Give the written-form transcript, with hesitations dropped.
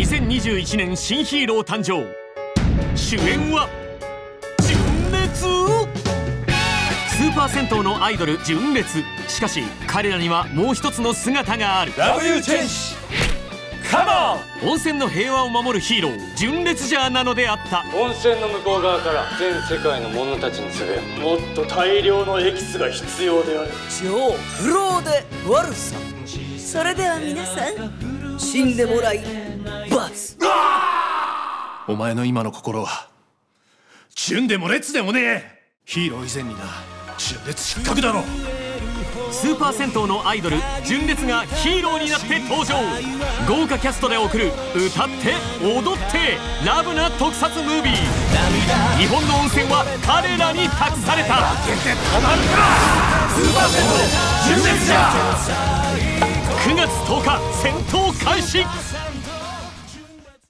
2021年新ヒーロー誕生。主演は純烈。スーパー銭湯のアイドル純烈。しかし彼らにはもう一つの姿がある。 W チェンジカモン。 温泉の平和を守るヒーロー純烈ジャーなのであった。 温泉の向こう側から全世界の者たちに告げよ。もっと大量のエキスが必要である。 超フローで悪さ。それでは皆さん死んでもらい罰。 お前の今の心は純でも烈でもねえ。ヒーロー以前にな、純烈失格だろ。 スーパー銭湯のアイドル純烈がヒーローになって登場。豪華キャストで送る歌って踊ってラブな特撮ムービー。日本の温泉は彼らに託された。 負けてたまるか。スーパー銭湯純烈じゃ。 9月10日戦闘開始。